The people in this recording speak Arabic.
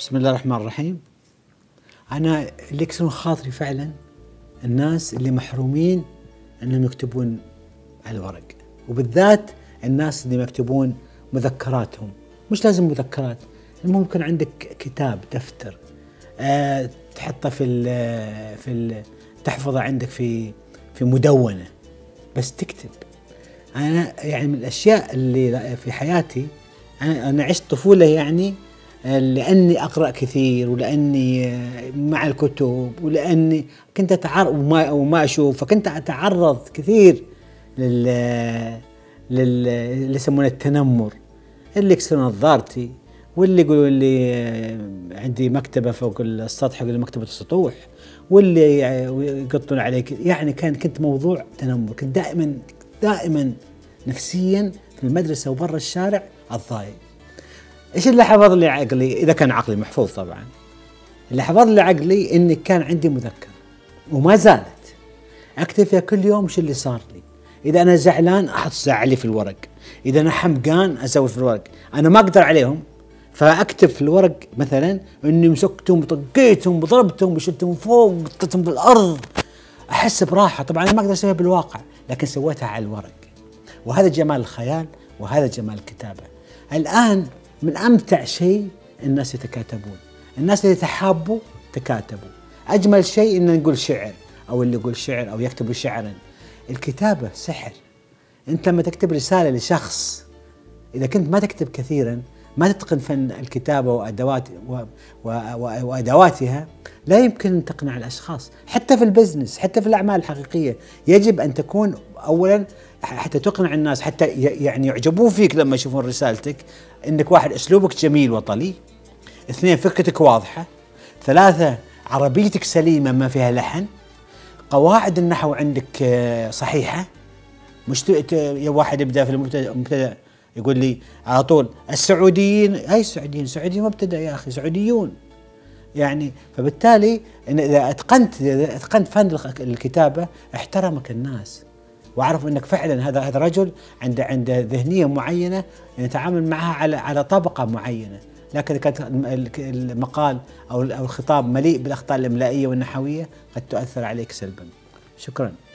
بسم الله الرحمن الرحيم. أنا اللي يكسرون خاطري فعلا الناس اللي محرومين أنهم يكتبون على الورق، وبالذات الناس اللي يكتبون مذكراتهم. مش لازم مذكرات، ممكن عندك كتاب دفتر تحطه تحفظه عندك في مدونة، بس تكتب. أنا يعني من الأشياء اللي في حياتي أنا عشت طفولة يعني لأني أقرأ كثير، ولأني مع الكتب، ولأني كنت أتعرض وما أشوف، فكنت أتعرض كثير اللي يسمونه التنمر، اللي يكسرون نظارتي، واللي يقولوا لي عندي مكتبة فوق السطح يقولوا مكتبة السطوح، واللي يقطون عليك. يعني كنت موضوع تنمر، كنت دائما نفسيا في المدرسة وبرا الشارع الضايق. ايش اللي حفظ لي عقلي؟ اذا كان عقلي محفوظ طبعا. اللي حفظ لي عقلي اني كان عندي مذكرة وما زالت اكتب فيها كل يوم ايش اللي صار لي. اذا انا زعلان احط زعلي في الورق، اذا انا حمقان اسوي في الورق. انا ما اقدر عليهم فاكتب في الورق مثلا اني مسكتهم وطقيتهم وضربتهم وشلتهم فوق وقطتهم بالارض، احس براحه. طبعا انا ما اقدر اسويها بالواقع، لكن سويتها على الورق، وهذا جمال الخيال وهذا جمال الكتابه. الان من أمتع شيء الناس يتكاتبون، الناس اللي يتحابوا تكاتبوا. أجمل شيء إن نقول شعر، أو اللي يقول شعر أو يكتب شعرا. الكتابة سحر. أنت لما تكتب رسالة لشخص، إذا كنت ما تكتب كثيرا، ما تتقن فن الكتابة وأدواتها، لا يمكن أن تقنع الأشخاص. حتى في البزنس، حتى في الأعمال الحقيقية، يجب أن تكون أولا حتى تقنع الناس، حتى يعني يعجبون فيك لما يشوفون رسالتك، انك واحد اسلوبك جميل وطلي، اثنين فكرتك واضحة، ثلاثة عربيتك سليمة ما فيها لحن، قواعد النحو عندك صحيحة. مش يا واحد يبدأ في المبتدأ يقول لي على طول السعوديين، اي السعوديين مبتدأ يا اخي، سعوديون يعني. فبالتالي إن اذا اتقنت فن الكتابة احترمك الناس، واعرف انك فعلا هذا رجل عنده ذهنيه معينه يتعامل معها على طبقه معينه. لكن اذا كانت المقال او الخطاب مليء بالاخطاء الاملائيه والنحويه قد تؤثر عليك سلبا. شكرا.